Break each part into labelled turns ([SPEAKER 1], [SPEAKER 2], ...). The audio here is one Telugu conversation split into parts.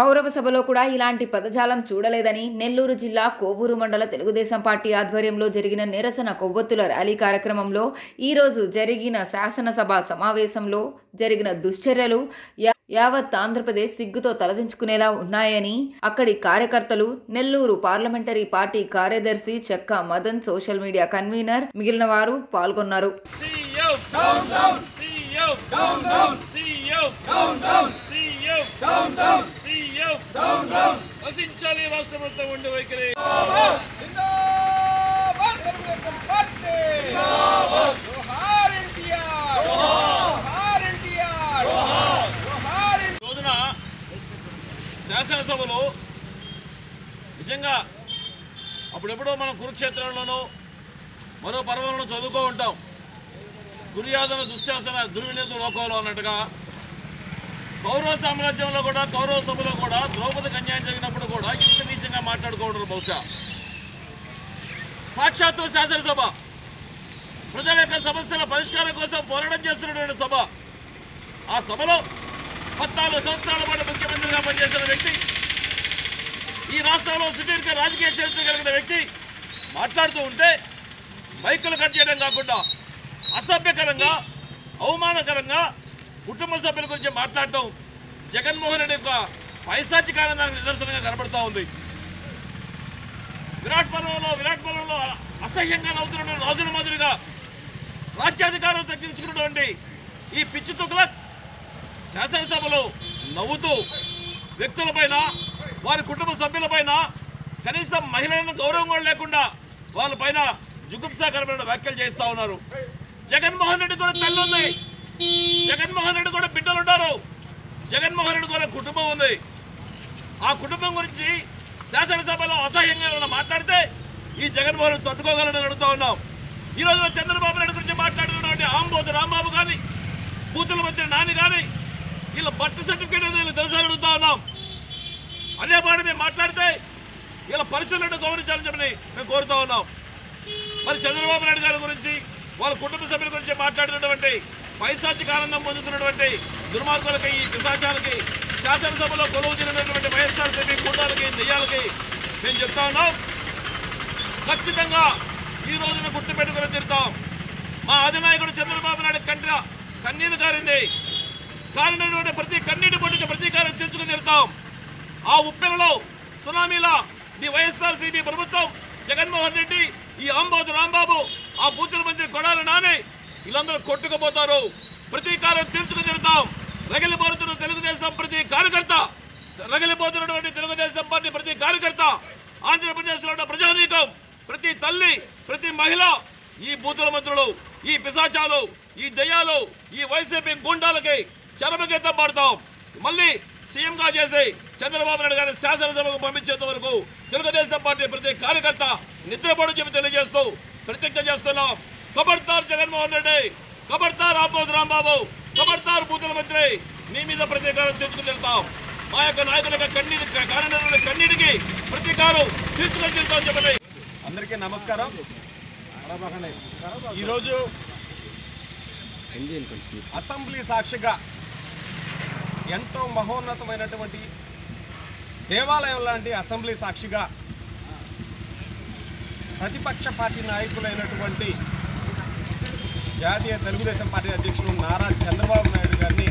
[SPEAKER 1] కౌరవ సభలో కూడా ఇలాంటి పదజాలం చూడలేదని నెల్లూరు జిల్లా కోవూరు మండల తెలుగుదేశం పార్టీ ఆధ్వర్యంలో జరిగిన నిరసన కొవ్వొత్తుల ర్యాలీ కార్యక్రమంలో ఈరోజు జరిగిన శాసనసభ సమావేశంలో జరిగిన దుశ్చర్యలు యావత్ ఆంధ్రప్రదేశ్ సిగ్గుతో తలదించుకునేలా ఉన్నాయని అక్కడి కార్యకర్తలు, నెల్లూరు పార్లమెంటరీ పార్టీ కార్యదర్శి చెక్క మదన్, సోషల్ మీడియా కన్వీనర్ మిగిలిన వారు పాల్గొన్నారు.
[SPEAKER 2] శాసనసభలో నిజంగా అప్పుడెప్పుడో మనం కురుక్షేత్రంలోనూ మరో పర్వంలో చదువుకో ఉంటాం. దుర్యోధన దుశ్శాసన దుర్వినియోగ లోకంలో అన్నట్టుగా కౌరవ సామ్రాజ్యంలో కూడా, కౌరవ సభలో కూడా ద్రౌపదికి అన్యాయం జరిగినప్పుడు కూడా ఇంత నీచంగా మాట్లాడుకోవడం బహుశా సాక్షాత్తు శాసనసభ ప్రజల యొక్క సమస్యల పరిష్కారం కోసం పోరాటం చేస్తున్నటువంటి సభ. ఆ సభలో 14 సంవత్సరాల పాటు ముఖ్యమంత్రిగా పనిచేసిన వ్యక్తి, ఈ రాష్ట్రంలో సుదీర్ఘ రాజకీయ చరిత్ర కలిగిన వ్యక్తి మాట్లాడుతూ ఉంటే మైకులు కట్ చేయడం కాకుండా అసభ్యకరంగా, అవమానకరంగా కుటుంబ సభ్యుల గురించి మాట్లాడటం జగన్మోహన్ రెడ్డి యొక్క పైశాచికానికి నిదర్శనంగా కనబడుతూ ఉంది. విరాట్ పర్వంలో అసహ్యంగా నవ్వుతున్న రాజుల మాదిరిగా రాజ్యాధికారం తగ్గించుకున్నటువంటి ఈ పిచ్చి తుగ్లక్ శాసనసభలో నవ్వుతూ వ్యక్తులపైన, వారి కుటుంబ సభ్యులపైన, కనీసం మహిళలను గౌరవం కూడా లేకుండా వాళ్ళపైన జుగుప్సాకరమైన వ్యాఖ్యలు చేస్తూ ఉన్నారు. జగన్మోహన్ రెడ్డి కూడా తల్లి ఉంది, జగన్మోహన్ రెడ్డి కూడా బిడ్డలు ఉన్నారు, జగన్మోహన్ రెడ్డి కూడా కుటుంబం ఉంది. ఆ కుటుంబం గురించి శాసనసభలో అసహ్యంగా ఏమైనా మాట్లాడితే ఈ జగన్మోహన్ రెడ్డి తట్టుకోగలని అడుగుతూ ఉన్నాం. ఈరోజు చంద్రబాబు నాయుడు గురించి మాట్లాడుతున్నటువంటి ఆంబోతు రాంబాబు కానీ, బూతుల మంత్రి నాని కానీ వీళ్ళ బర్త్ సర్టిఫికేట్ వీళ్ళు తెలుసని అడుగుతా ఉన్నాం. అదే మాట మేము మాట్లాడితే వీళ్ళ పరిస్థితులను గౌరవించాలని చెప్పని మేము కోరుతా ఉన్నాం. మరి చంద్రబాబు నాయుడు గారి గురించి, వాళ్ళ కుటుంబ సభ్యుల గురించి మాట్లాడినటువంటి పైశాచిక ఆనందం పొందుతున్నటువంటి దుర్మార్గులకి, ఈ పిశాచాలకి, శాసనసభలో కొలువు తీరినటువంటి వైఎస్ఆర్సీపీ కూటాలకి, దెయ్యాలకి మేము చెప్తా ఉన్నాం, ఖచ్చితంగా ఈ రోజున గుర్తుపెట్టుకుని తీరుతాం. మా అధినాయకుడు చంద్రబాబు నాయుడు కన్నీరు కారినటువంటి ప్రతి కన్నీటి పొట్టుకి ప్రతీకారం తీర్చుకుని తీరుతాం. ఆ ఉప్పెనలో, సునామీలా ఈ వైఎస్ఆర్సీపీ ప్రభుత్వం, జగన్మోహన్ రెడ్డి, ఈ ఆంబోతు రాంబాబు, ఆ బూతుల మంత్రి కొడాలి నాని వీళ్ళందరూ కొట్టుకుపోతారు. ప్రతీకారం తీర్చుకుని తీరుతాం. రగిలిపోతున్న తెలుగుదేశం ప్రతి కార్యకర్త, రగిలిపోతున్నటువంటి తెలుగుదేశం పార్టీ ప్రతి కార్యకర్త, ఆంధ్రప్రదేశ్లో ఉన్న ప్రజానీకం, ప్రతి తల్లి, ప్రతి మహిళ ఈ బూతుల మంత్రులు, ఈ పిశాచాలు, ఈ దయ్యాలు, ఈ వైసీపీ గుండాలకి చరమగీతం పాడతాం. మళ్ళీ సీఎంగా చేసి చంద్రబాబు నాయుడు గారిని శాసనసభకు పంపించేంత వరకు తెలుగుదేశం పార్టీ ప్రతి కార్యకర్త నిద్రపోవడం చెప్పి తెలియజేస్తూ ప్రతిజ్ఞ చేస్తున్నాం. ఖబర్దార్ జగన్మోహన్ రెడ్డి, ఖబర్దార్ ఆంబోతు రాంబాబు, ఖబర్దార్ బూతుల మంత్రి, నీ మీద ప్రతీకారం తీర్చుకుని వెళ్తాం. మా యొక్క నాయకుల యొక్క కన్నీటికి ప్రతీకారం తీర్చుకొని వెళ్తాం చెప్పండి.
[SPEAKER 3] అందరికీ నమస్కారం. ఈరోజు అసెంబ్లీ సాక్షిగా ఎంతో మహోన్నతమైనటువంటి దేవాలయం లాంటి అసెంబ్లీ సాక్షిగా ప్రతిపక్ష పార్టీ నాయకులైనటువంటి జాతీయ తెలుగుదేశం పార్టీ అధ్యక్షులు నారా చంద్రబాబు నాయుడు గారిని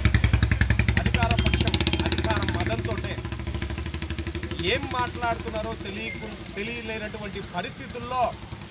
[SPEAKER 3] అధికార మదంతో ఏం మాట్లాడుతున్నారో తెలియలేనటువంటి పరిస్థితుల్లో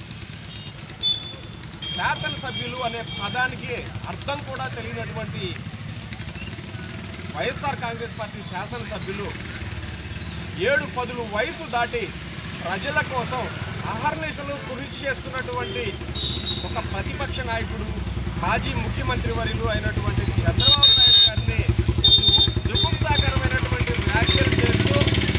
[SPEAKER 3] శాసనసభ్యులు అనే పదానికి అర్థం కూడా తెలియనటువంటి వైఎస్ఆర్ కాంగ్రెస్ పార్టీ శాసనసభ్యులు 7-10 వయసు దాటి ప్రజల కోసం అహర్నిశలు కృషి చేస్తున్నటువంటి ఒక ప్రతిపక్ష నాయకుడు, మాజీ ముఖ్యమంత్రి వర్యులు అయినటువంటి చంద్రబాబు నాయుడు గారిని దుఃఖదాకరమైనటువంటి వ్యాఖ్యలు చేస్తూ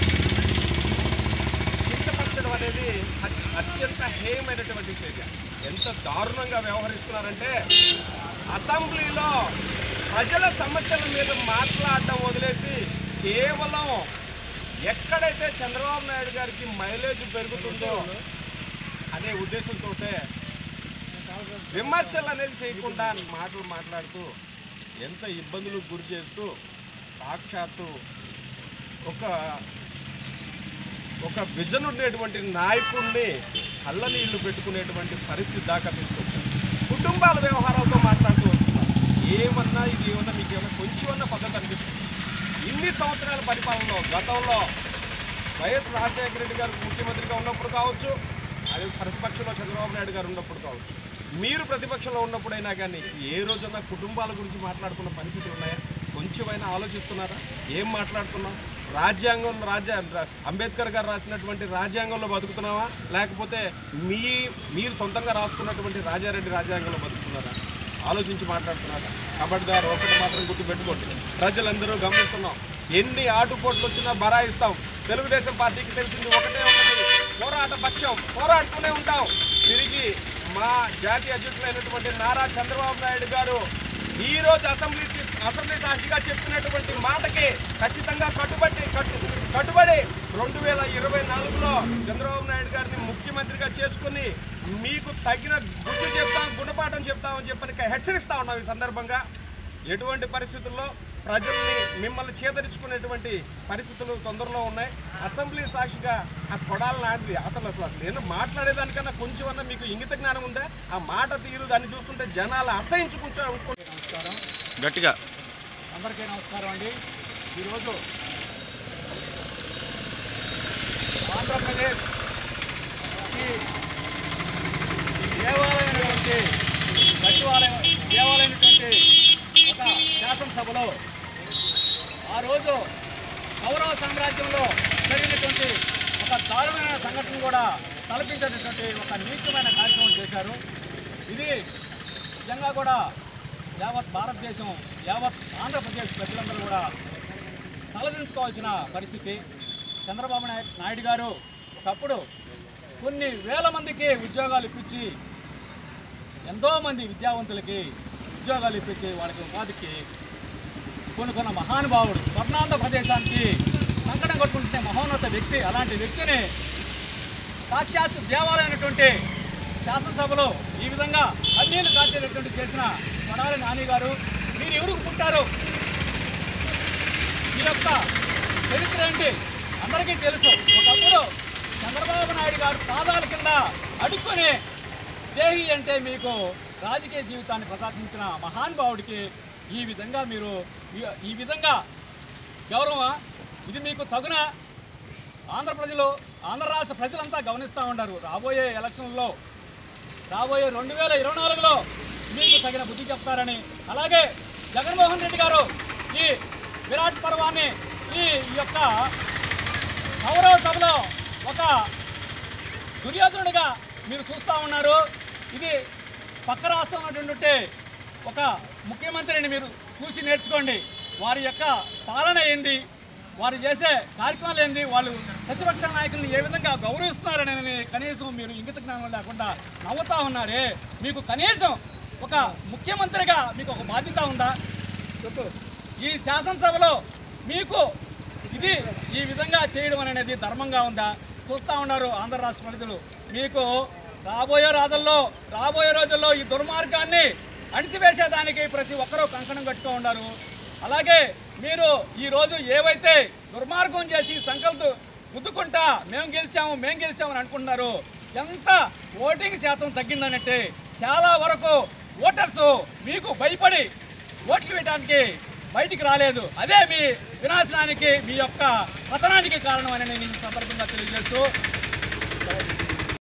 [SPEAKER 3] కించపరచడం అనేది అత్యంత హేయమైనటువంటి చర్య. ఎంత దారుణంగా వ్యవహరిస్తున్నారంటే అసెంబ్లీలో ప్రజల సమస్యల మీద మాట్లాడడం వదిలేసి కేవలం ఎక్కడైతే చంద్రబాబు నాయుడు గారికి మైలేజ్ పెరుగుతుందో అనే ఉద్దేశంతో విమర్శలు అనేది చేయకుండా మాటలు మాట్లాడుతూ ఎంత ఇబ్బందులకు గురి చేస్తూ సాక్షాత్తు ఒక విజన్ ఉండేటువంటి నాయకుడిని కళ్ళ నీళ్లు పెట్టుకునేటువంటి పరిస్థితి దాకా తీసుకొచ్చారు. కుటుంబాల వ్యవహారాలతో మాట్లాడుతూ వస్తున్నారు. ఏమన్నా ఇది ఏమన్నా మీకు ఏమన్నా కొంచెమన్నా పద్ధతి అనిపిస్తుంది? ఇన్ని సంవత్సరాల పరిపాలనలో గతంలో వైఎస్ రాజశేఖర రెడ్డి గారు ముఖ్యమంత్రిగా ఉన్నప్పుడు కావచ్చు, అదే ప్రతిపక్షంలో చంద్రబాబు నాయుడు గారు ఉన్నప్పుడు కావచ్చు, మీరు ప్రతిపక్షంలో ఉన్నప్పుడైనా కానీ ఏ రోజన్నా కుటుంబాల గురించి మాట్లాడుకున్న పరిస్థితులు ఉన్నాయా? కొంచెమైనా ఆలోచిస్తున్నారా? ఏం మాట్లాడుతున్నాం? అంబేద్కర్ గారు రాసినటువంటి రాజ్యాంగంలో బతుకుతున్నావా, లేకపోతే మీరు సొంతంగా రాసుకున్నటువంటి రాజారెడ్డి రాజ్యాంగంలో బతుకుతున్నారా? ఆలోచించి మాట్లాడుతున్నారా? ఖబర్దార్, ఒకటి మాత్రం గుర్తుపెట్టుకోండి, ప్రజలందరూ గమనిస్తున్నాం. ఎన్ని ఆటుపోట్లు వచ్చినా బరాయిస్తాం. తెలుగుదేశం పార్టీకి తెలిసింది ఒకటే ఒకటి, పోరాట పక్షం, పోరాడుతూనే ఉంటాం. తిరిగి మా జాతీయ అధ్యక్షులైనటువంటి నారా చంద్రబాబు నాయుడు గారు ఈరోజు అసెంబ్లీ సాక్షిగా చెప్పినటువంటి మాటకి ఖచ్చితంగా కట్టుబడి 2024లో చంద్రబాబు నాయుడు గారిని ముఖ్యమంత్రిగా చేసుకుని మీకు తగిన గుణపాఠం చెప్తామని చెప్పని హెచ్చరిస్తా ఉన్నాం. ఈ సందర్భంగా ఎటువంటి పరిస్థితుల్లో ప్రజల్ని మిమ్మల్ని చేదరించుకునేటువంటి పరిస్థితులు తొందరలో ఉన్నాయి. అసెంబ్లీ సాక్షిగా ఆ కొడాలని ఆగి అసలు నేను మాట్లాడేదానికన్నా కొంచెమన్నా మీకు ఇంగిత జ్ఞానం ఉందా? ఆ మాట తీరు దాన్ని చూస్తుంటే జనాలు అసహించుకుంటారు.
[SPEAKER 4] నమస్కారం,
[SPEAKER 2] గట్టిగా
[SPEAKER 4] అందరికీ నమస్కారం అండి. ఈరోజు ఆంధ్రప్రదేశ్ దేవాలయమైనటువంటి ఒక శాసనసభలో ఆ రోజు కౌరవ సామ్రాజ్యంలో జరిగినటువంటి ఒక దారుణమైన సంఘటన కూడా తలపించేటటువంటి ఒక నీచమైన కార్యక్రమం చేశారు. ఇది నిజంగా కూడా యావత్ భారతదేశం, యావత్ ఆంధ్రప్రదేశ్ ప్రజలందరూ కూడా తలదించుకోవాల్సిన పరిస్థితి. చంద్రబాబు నాయుడు గారు ఒకప్పుడు కొన్ని వేల మందికి ఉద్యోగాలు ఇప్పించి, ఎంతోమంది విద్యావంతులకి ఉద్యోగాలు ఇప్పించి వాళ్ళకి ఉపాధికి కొనుక్కున్న మహానుభావుడు, స్వర్ణాంధ్రప్రదేశానికి కంకణం కట్టుకుంటున్న మహోన్నత వ్యక్తి. అలాంటి వ్యక్తిని సాక్షాత్ దేవాలయమైనటువంటి శాసనసభలో ఈ విధంగా కన్నీళ్లు కార్చేటటువంటి చేసిన కొడాలి నాని గారు, మీరు ఎవరికి పుట్టారు? ఈ యొక్క చరిత్ర ఏంటి అందరికీ తెలుసు. ఒకప్పుడు చంద్రబాబు నాయుడు గారు పాదాల కింద అడుక్కొని దేహి అంటే మీకు రాజకీయ జీవితాన్ని ప్రదర్శించిన మహానుభావుడికి ఈ విధంగా మీరు ఈ విధంగా గౌరవం, ఇది మీకు తగున? ఆంధ్ర రాష్ట్ర ప్రజలంతా గమనిస్తూ ఉన్నారు. రాబోయే ఎలక్షన్లలో, రాబోయే 2024లో మీకు తగిన బుద్ధి చెప్తారని. అలాగే జగన్మోహన్ రెడ్డి గారు ఈ విరాట్ పర్వాన్ని ఈ యొక్క కౌరవ సభలో ఒక దుర్యోధనుడిగా మీరు చూస్తూ ఉన్నారు. ఇది పక్క రాష్ట్రంలో ఉన్నటువంటి ఒక ముఖ్యమంత్రిని మీరు చూసి నేర్చుకోండి. వారి యొక్క పాలన ఏంది, వారు చేసే కార్యక్రమాలు ఏంది, వాళ్ళు ప్రతిపక్ష నాయకుల్ని ఏ విధంగా గౌరవిస్తున్నారని కనీసం మీరు ఇంగిత జ్ఞానం లేకుండా నవ్వుతూ ఉన్నారే. మీకు కనీసం ఒక ముఖ్యమంత్రిగా మీకు ఒక బాధ్యత ఉందా? ఈ శాసనసభలో మీకు ఇది ఈ విధంగా చేయడం అనేది ధర్మంగా ఉందా? చూస్తూ ఉన్నారు ఆంధ్ర రాష్ట్ర ప్రజలు. మీకు రాబోయే రోజుల్లో ఈ దుర్మార్గాన్ని అణిచివేసేదానికి ప్రతి ఒక్కరూ కంకణం కట్టుతూ ఉన్నారు. అలాగే మీరు ఈరోజు ఏవైతే దుర్మార్గం చేసి సంకల్పం గుద్దుకుంటా మేము గెలిచామని అనుకుంటున్నారు. ఎంత ఓటింగ్ శాతం తగ్గిందనంటే చాలా వరకు ఓటర్స్ మీకు భయపడి ఓట్లు వేయడానికి బయటికి రాలేదు. అదే మీ వినాశనానికి, మీ యొక్క పతనానికి కారణమని నేను ఈ సందర్భంగా తెలియజేస్తూ